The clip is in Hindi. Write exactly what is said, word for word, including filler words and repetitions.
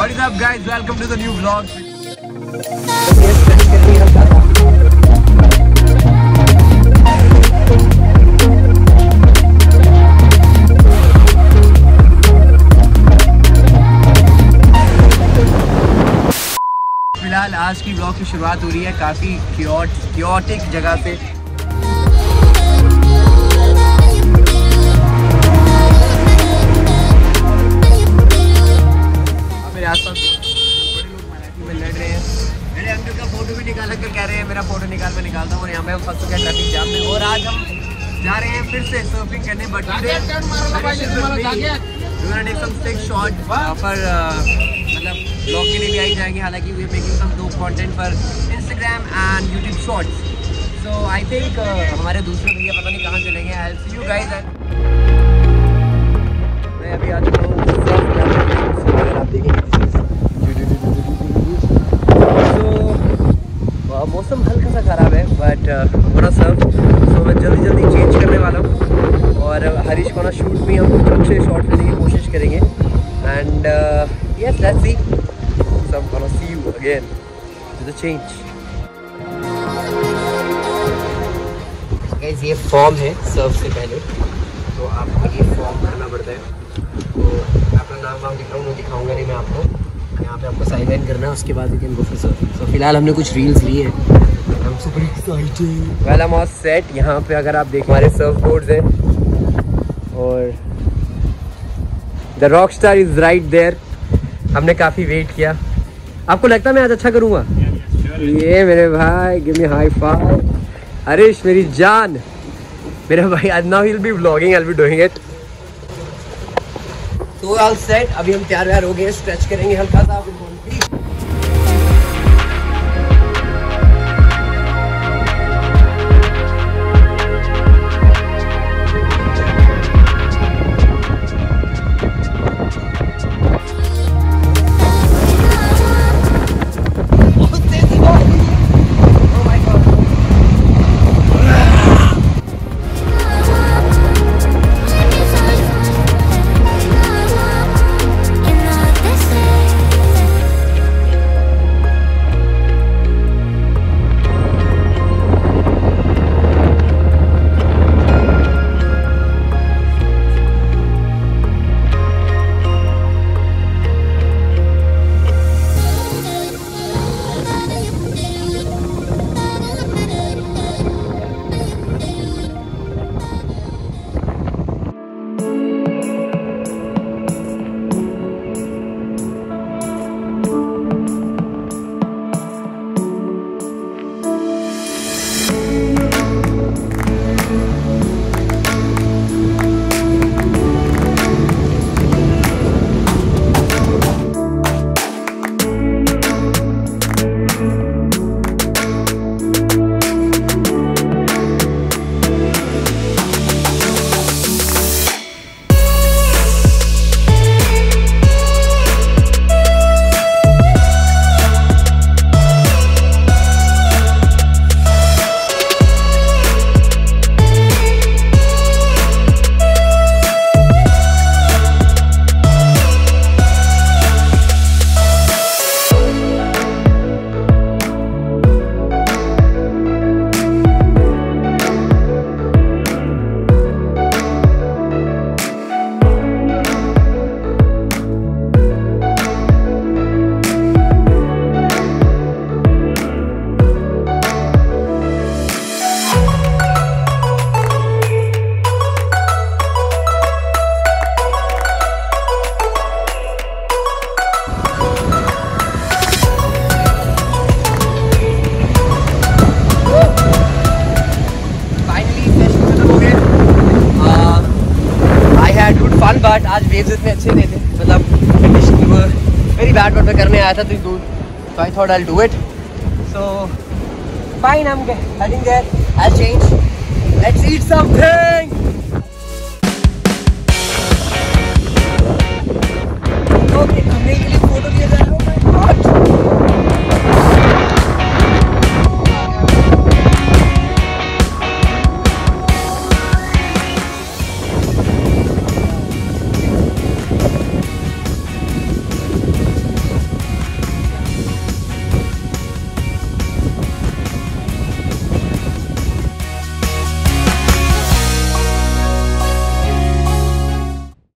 What is up guys? Welcome to the new vlog. फिलहाल आज की व्लॉग की शुरुआत हो रही है काफ़ी क्योटिक जगह से। मेरे आसपास बड़े लोग मराठी में लड़ रहे हैं। मेरे अंकल का फोटो भी निकाल कर कह रहे हैं मेरा फोटो निकाल मैं निकालता हूँ और यहाँ पे हम फंस चुके हैं ट्रैफिक जाम में। और आज हम जा रहे हैं फिर से सर्फिंग करने बट शॉट पर मतलब ब्लॉग के लिए भी आई जाएंगे। हालांकि वी आर मेकिंग सम दो कंटेंट पर Instagram and YouTube shorts. So I think हमारे दूसरे भैया पता नहीं कहाँ चलेंगे। I will see you guys. मैं अभी आ चुका हूँ अगर आप देखेंगे तो मौसम हल्का सा ख़राब है बट पूरा सर्फ। सो मैं जल्दी जल्दी चेंज करने वाला हूँ और हरीश को ना शूट में हम कुछ अच्छे शॉट लेने की कोशिश करेंगे। And yes let's see so I am gonna see you again to the change. Guys ये फॉर्म है सर्फ से पहले तो आपको ये फॉर्म करना पड़ता है। तो अपना नाम वाम दिखाऊँ वो दिखाऊँगा नहीं मैं आपको। यहाँ पे आपको साइन इन करना है उसके बाद you can go for surf. So फिलहाल हमने कुछ रील्स लिए हैं। I am super excited. Well I am all set. यहाँ पे अगर आप देखें हमारे सर्फ बोर्ड्स हैं और the rock star is right there. हमने काफ़ी वेट किया। आपको लगता है मैं आज अच्छा करूँगा? ये मेरे भाई give me high five. Harish मेरी जान मेरा भाई। आज नाउ ही will be vlogging I will be doing it. तो ऑल सेट। अभी हम तैयार व्यार हो गए। स्ट्रेच करेंगे हल्का सा। बट आज वेव्स इतने अच्छे नहीं थे। मतलब कंडीशन वेरी बैड बट मैं करने आया था तो दूर तो I thought I will do it. So fine I am heading there. I change let's eat something.